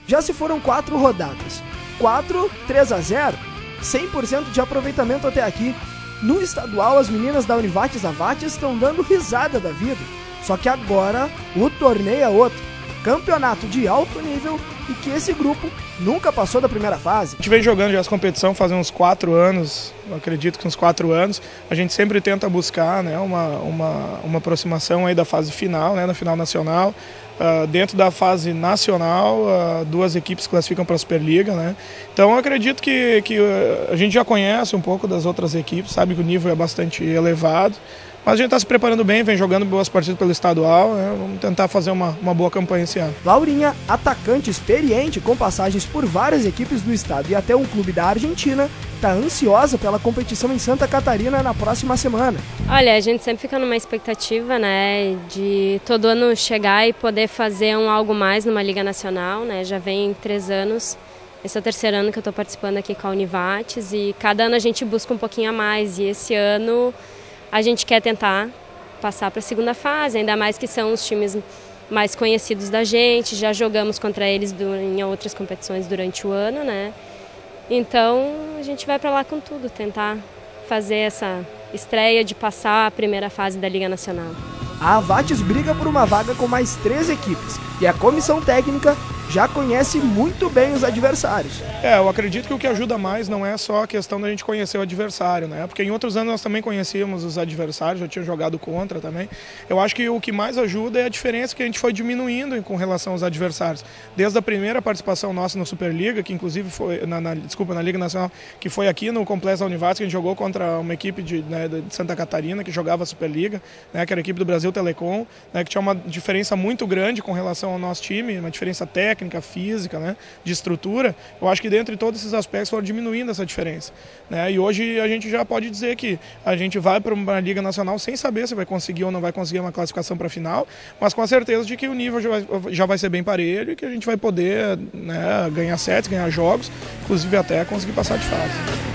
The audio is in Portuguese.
Já se foram 4 rodadas, 4, 3-0, 100% de aproveitamento até aqui. No estadual, as meninas da Univates Avates estão dando risada da vida. Só que agora o torneio é outro, campeonato de alto nível e que esse grupo nunca passou da primeira fase. A gente vem jogando já essa competição faz uns 4 anos, acredito que uns 4 anos. A gente sempre tenta buscar, né, uma aproximação aí da fase final, né, na final nacional. Dentro da fase nacional, 2 equipes classificam para a Superliga, né? Então eu acredito que a gente já conhece um pouco das outras equipes, sabe que o nível é bastante elevado. Mas a gente está se preparando bem, vem jogando boas partidas pelo estadual, né? Vamos tentar fazer uma boa campanha esse ano. Laurinha, atacante experiente com passagens por várias equipes do estado e até um clube da Argentina, está ansiosa pela competição em Santa Catarina na próxima semana. Olha, a gente sempre fica numa expectativa, né, de todo ano chegar e poder fazer algo mais numa Liga Nacional, né? Já vem 3 anos. Esse é o 3º ano que eu estou participando aqui com a Univates e cada ano a gente busca um pouquinho a mais e esse ano a gente quer tentar passar para a segunda fase, ainda mais que são os times mais conhecidos da gente, já jogamos contra eles em outras competições durante o ano, né? Então a gente vai para lá com tudo, tentar fazer essa estreia de passar a primeira fase da Liga Nacional. A Avates briga por uma vaga com mais 3 equipes e a comissão técnica já conhece muito bem os adversários. Eu acredito que o que ajuda mais não é só a questão da gente conhecer o adversário, né? Porque em outros anos nós também conhecíamos os adversários, já tinha jogado contra também. Eu acho que o que mais ajuda é a diferença que a gente foi diminuindo com relação aos adversários. Desde a primeira participação nossa na Superliga, que inclusive foi na Liga Nacional, que foi aqui no Complexo da Univates, que a gente jogou contra uma equipe de Santa Catarina, que jogava a Superliga, né, que era a equipe do Brasil Telecom, né, que tinha uma diferença muito grande com relação ao nosso time, uma diferença técnica, física, né, de estrutura. Eu acho que dentre todos esses aspectos foram diminuindo essa diferença, né? E hoje a gente já pode dizer que a gente vai para uma Liga Nacional sem saber se vai conseguir ou não vai conseguir uma classificação para a final, mas com a certeza de que o nível já vai ser bem parelho e que a gente vai poder, né, ganhar sets, ganhar jogos, inclusive até conseguir passar de fase.